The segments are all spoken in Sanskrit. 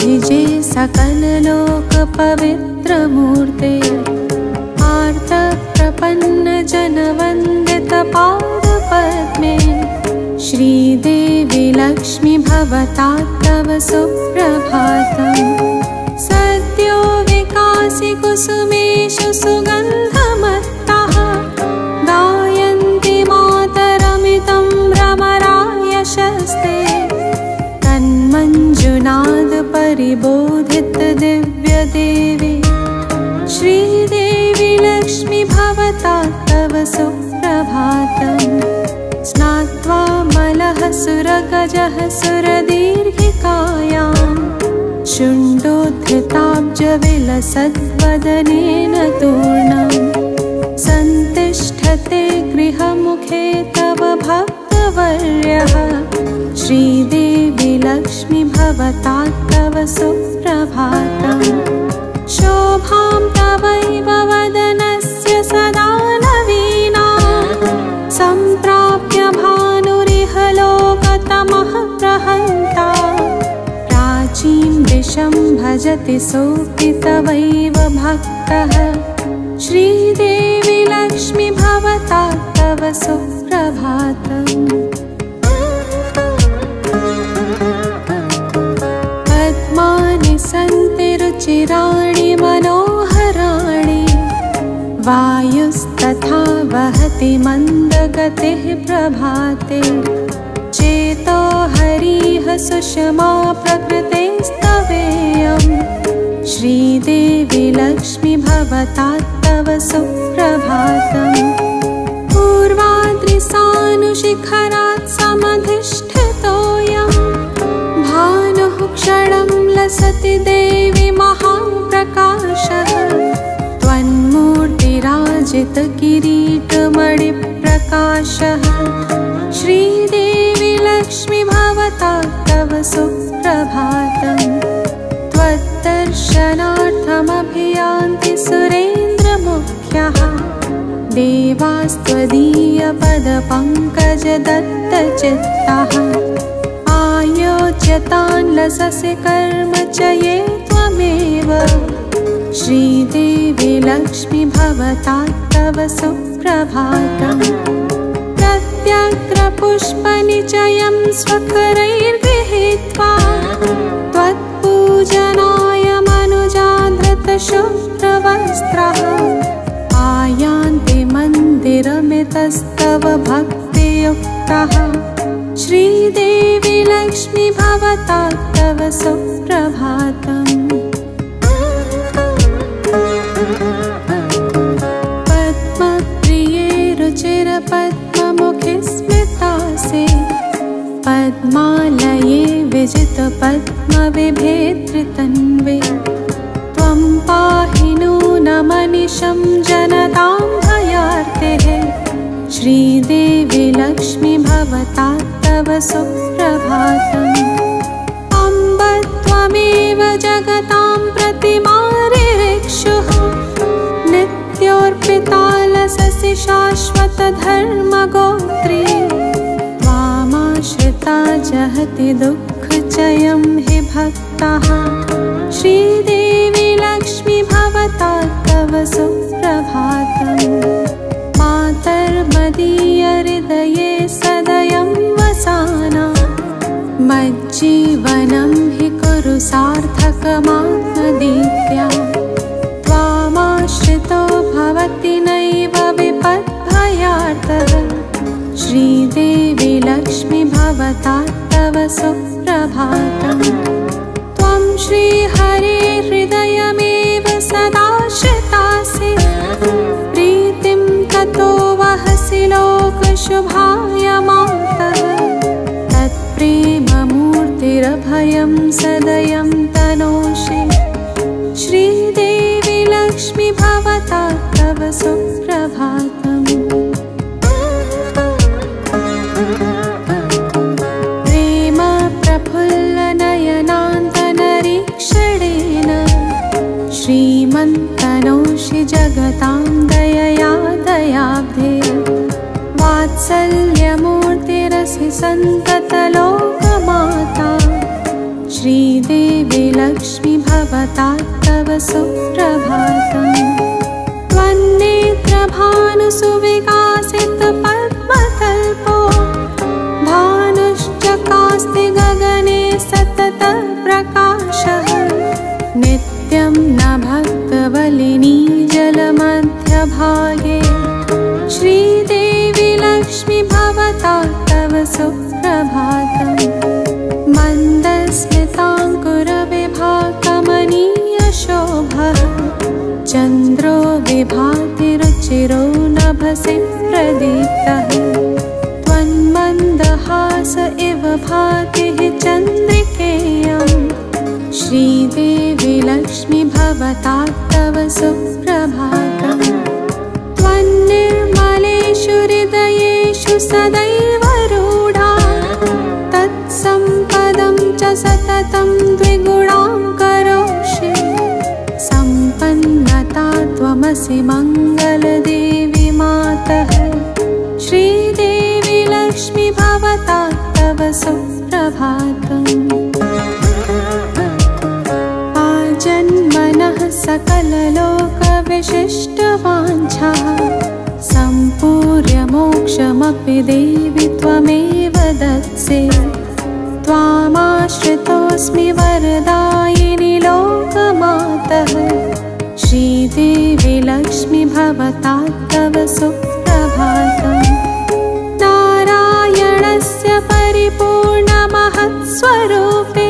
भिजे सकल लोक पवित्र मूर्ते आर्त प्रपन्न जन वंदित पाद पद्मे श्रीदेवी लक्ष्मी भवता तव सुप्रभातम् सद्यो विकासि कुसुमेषु सुगन्धमत्तः गायन्ति मातरमितं भ्रमरायशस्ते तन्मञ्जुनाद परिबोधित दिव्यदेवी श्रीदेवी लक्ष्मी भवता तव सुप्रभातम् स्नात्वा मलः सुरगजः सुरदीर्घिकायां शुण्डोद्धृताब्जविलसद्वदनेन तूर्णं सन्तिष्ठते गृहमुखे तव भक्तवर्यः श्रीदेवी लक्ष्मी भवता तव सुप्रभातम् शोभां तवैव वदनस्य सदा नवीना सम्प्राप्य भानुरिह लोकतमः प्रहन्ता प्राचीं दिशं भजति सोऽपि तवैव भक्तः श्रीदेवी लक्ष्मी भवता तव सुप्रभातम् पद्मानि सन्ति रुचिराणि मनोहराणि वायुस्तथा वहति मन्दगतिः प्रभाते चेतो हरिः सुषमा प्रकृतेस्तवेयं श्रीदेवी लक्ष्मी भवता तव सुप्रभातम् पूर्वाद्रिसानुशिखरात् समधिष्ठितोऽयं भानुः क्षणं लसति देवी महाप्रकाशः त्वन्मूर्तिराजितकिरीटमणिप्रकाशः श्रीदेवी लक्ष्मी भवता तव सुप्रभातम् त्वद्दर्शनार्थमभियान्ति सुरेन्द्रमुख्यः देवास्त्वदीयपदपङ्कजदत्तचित्तः आयोज्यतान् लससि कर्म च ये त्वमेव श्रीदेवी लक्ष्मी भवता तव सुप्रभातम् प्रत्यग्रपुष्पनिचयं स्वकरैर्गृहीत्वा त्वत्पूजनाय मनुजाधृतशुभ्रवस्त्रः आयान्ति मन्दिरमितस्तव भक्तियुक्तः श्रीदेवी लक्ष्मी भवता तव सुप्रभातम् पद्मप्रिये रुचिरपद्ममुखे स्मितासे पद्मालये विजितपद्मविभेत्रितन्वे त्वं पाहि नूनमनिशं जनतां भयार्तेः श्रीदेवी लक्ष्मी भवता तव सुप्रभातम् अम्ब त्वमेव जगतां प्रतिमारिरिक्षुः नित्योर्पिता लससि शाश्वतधर्मगोत्री त्वामाश्रिता जहति दुःखचयं हि भक्तः श्रीदेवी लक्ष्मी भवता तव सुप्रभातम् मातर्मदीयहृदये सदयं वसाना मज्जीवनं हि कुरु सार्थकमात्मदीप्त्या त्वामाश्रितो भवति नैव विपद्भयार्तः श्रीदेवी लक्ष्मी भवता तव सुप्रभातम् त्वं श्रीहरे हृदयमेव सदा श्रितासि प्रीतिं ततो वहसि लोकशुभाय मातः तत्प्रेममूर्तिरभयं सदयं तनोषि श्रीदेवी लक्ष्मी भवता तव सुप्रभातम् प्रेम प्रफुल्लनयनान्तनरीक्षणेन श्रीमन्तनोषि जगतां दयया दयाब्धे वात्सल्यमूर्तिरसि सन्ततलोकमाता श्रीदेवी श्रीदेवी लक्ष्मी भवता तव सुप्रभातम् त्वन्नेत्रभानुसुविकासितपद्मतल्पो भानुश्चकास्ति गगने सततप्रकाशः नित्यं न भक्तवलिनी जलमध्यभागे श्रीदेवी लक्ष्मी भवता तव सुप्रभातम् मन्दस्मिताङ्कुरविभाकमनीयशोभः चन्द्रो विभाति रुचिरो नभसि प्रदीप्तः त्वन्मन्दहास इव भाति चन्द्रिकेयम् श्रीदेवी लक्ष्मी भवता तव सुप्रभातम् त्वन्निर्मलेषु हृदयेषु सदैव रूढा तत्सम्पदं च सततं द्विगुणां करोषि सम्पन्नता त्वमसि मङ्गलदेवी मातः श्रीदेवी लक्ष्मी भवता तव सुप्रभातम् आजन्मनः सकललोकविशिष्टवाञ्छाः सम्पूर्य मोक्षमपि देवि त्वमेव दत्से त्वामाश्रितोऽस्मि वरदायिनि लोकमातः श्रीदेवी लक्ष्मी भवता तव सुप्रभातम् नारायणस्य परिपूर्णमहत्स्वरूपे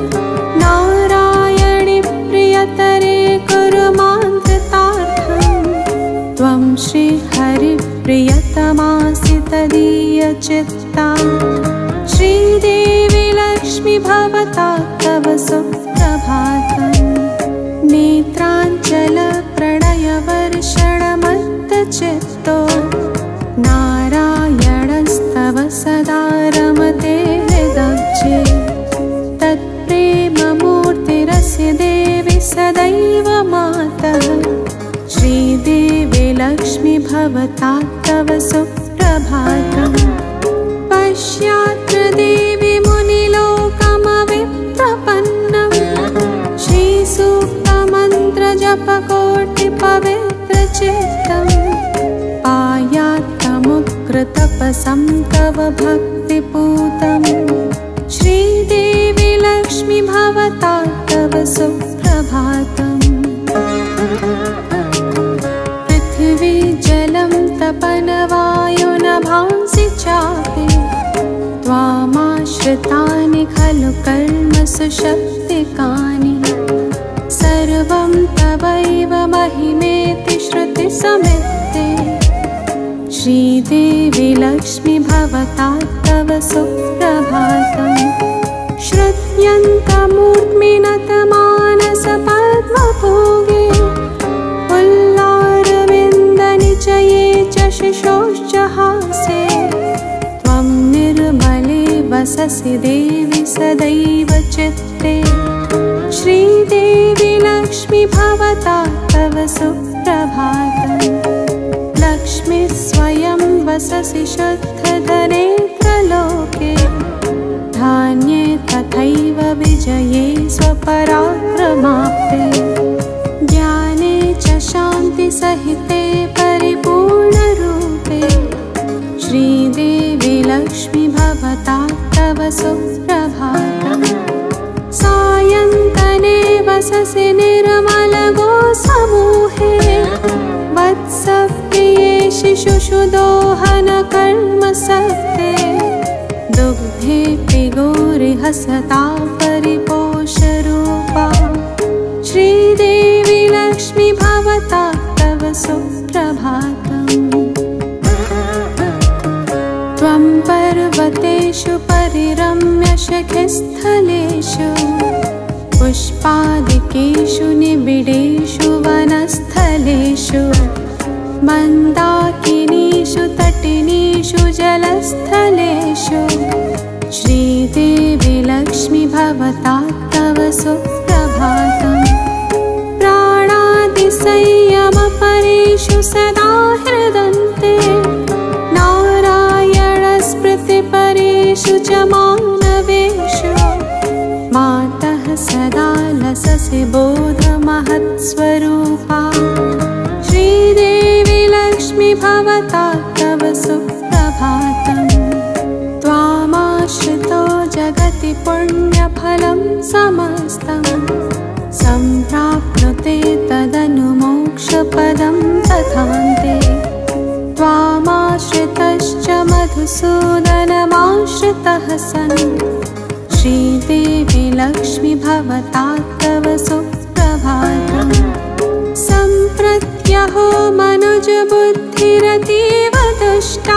नारायणि प्रियतरे कुरु मां कृतार्थम् त्वं श्रीहरिप्रियतमासि तदीयचित्ता श्रीदेवी लक्ष्मी भवता तव सुप्रभातम् नेत्राञ्चलप्रणयवर्षणमत्तचित्तो नारायणस्तव सदा रमते हृदब्जे तत्प्रेममूर्तिरसि देवि सदैव मातः श्रीदेवी लक्ष्मी भवता तव सुप्रभातम् पश्यात्र देवी मुनिलोकमविप्रपन्नम् श्रीसूक्तमन्त्रजपकोटिपवित्रचित्तम् पायात्तमुग्रतपसं तव भक्तिपूतम् श्रीदेवी लक्ष्मी भवता तव सुप्रभातम् पृथिवी जलं तपनवायुनभांसि चापि त्वामाश्रितानि खलु कर्मसु शक्तिकानि सर्वं तवैव महिमेति श्रुतिसमित्ते श्रीदेवी लक्ष्मी भवता तव सुप्रभातम् श्रुत्यन्तमूर्ध्मिनतमानसपद्मभोगे उल्लारविन्दनिचये च शिशोश्च हासे त्वं निर्मले वससि देवि सदैव चित्ते श्रीदेवी लक्ष्मी भवता तव सुप्रभातम् लक्ष्मी स्वयं वससि शुद्धधनेत्रलोके धान्ये तथैव विजये स्वपराक्रमाप्ते ज्ञाने च शान्तिसहिते परिपूर्णरूपे श्रीदेवी लक्ष्मी भवता तव सुप्रभातम् सायन्तने वससि निर्मलगोसमूहे वत्सप्रिये शिशुषुदोहनकर्मसक्ते दुग्धे पिगोरिहसता परिपोषरूपा श्रीदेवी लक्ष्मी भवता तव सुप्रभातम् त्वं पर्वतेषु परिरम्य शिखिस्थलेषु पुष्पादिकेषु निबिडेषु वनस्थलेषु मन्दाकिनीषु तटिनीषु जलस्थलेषु श्रीदेवी लक्ष्मी भवता तव सुप्रभातम् प्राणादिसंयमपरेषु सदा हृदन्ते नारायणस्मृतिपरेषु च मानवेषु मातः सदा सदा लससि बोधमहत्स्वरूपा श्रीदेवी लक्ष्मी भवता तव सुप्रभातम् त्वामाश्रितो जगति पुण्यफलं समस्तम् सम्प्राप्नुते तदनु मोक्षपदं तथान्ते त्वामाश्रितश्च मधुसूदनमाश्रितः सन् श्रीदेवी लक्ष्मी भवता तव सुप्रभातम् सम्प्रत्यहो मनुजबुद्धिरतीव दुष्टा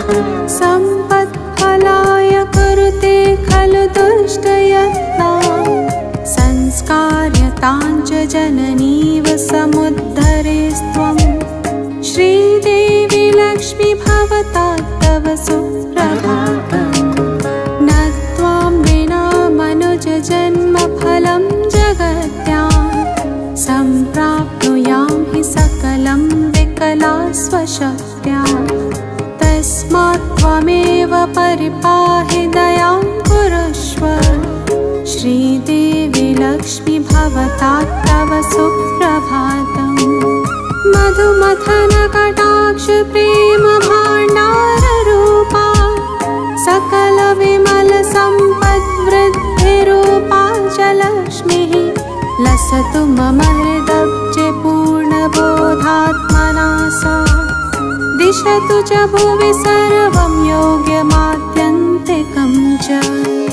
सम्पत्फलाय कुरुते खलु दुष्टयत्ना संस्कार्यताञ्च जननीव समुद्धरेस्त्वं श्रीदेवी लक्ष्मी भवता तव सुप्रभातम् न त्वां विना मनुजजन्मफलं जगत्यां सम्प्राप्नुयां हि सकलं विकला स्वशक्त्या तस्मात् त्वमेव परिपाहि दयां कुरुष्व श्रीदेवी लक्ष्मी भवता तव सुप्रभातम् मधुमथनकटाक्ष प्रेम भाण्डाररूपा सकलविमल सम्पद्वृद्धिरूपा च लक्ष्मीः लसतु मम हृदब्जे पूर्णबोधात्मना सा दिशतु च भुवि सर्वं योग्यमात्यन्तिकं च।